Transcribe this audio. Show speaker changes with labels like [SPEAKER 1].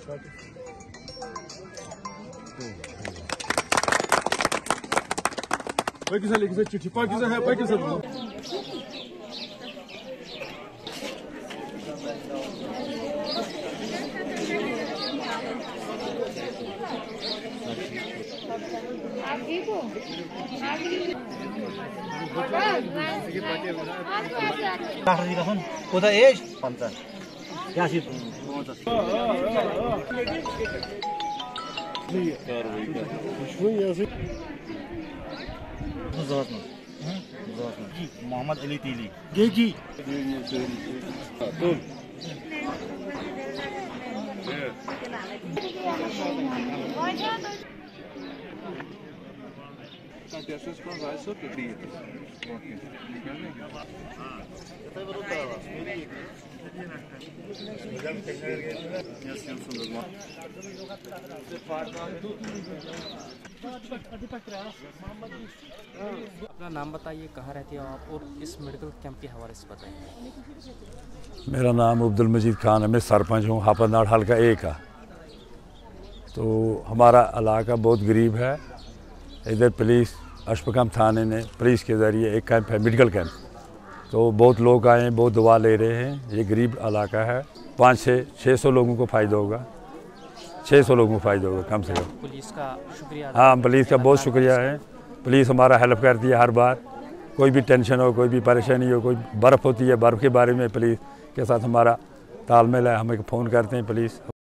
[SPEAKER 1] Pakiza लिखी चिट्ठी पाकिजा है पाकिजा
[SPEAKER 2] आप ठीक हो?
[SPEAKER 3] कोता एज 50 80 मोहम्मद अली तीली जी
[SPEAKER 4] अपना नाम बताइए, कहाँ रहते हो आप और इस मेडिकल कैंप के हवाले से बताइए।
[SPEAKER 5] मेरा नाम अब्दुल मजीद खान है, मैं सरपंच हूँ हापरनाड़ हल्का ए का। तो हमारा इलाका बहुत गरीब है। इधर पुलिस अशफाकम थाने ने पुलिस के ज़रिए एक कैंप है, मेडिकल कैंप। तो बहुत लोग आए हैं, बहुत दवा ले रहे हैं। ये गरीब इलाका है, 5 से 600 लोगों को फ़ायदा होगा, 600 लोगों को फ़ायदा होगा कम से कम।
[SPEAKER 4] पुलिस का शुक्रिया।
[SPEAKER 5] हाँ, पुलिस का बहुत शुक्रिया है। पुलिस हमारा हेल्प करती है हर बार। कोई भी टेंशन हो, कोई भी परेशानी हो, कोई बर्फ़ होती है, बर्फ़ के बारे में पुलिस के साथ हमारा तालमेल है। हमें फ़ोन करते हैं पुलिस।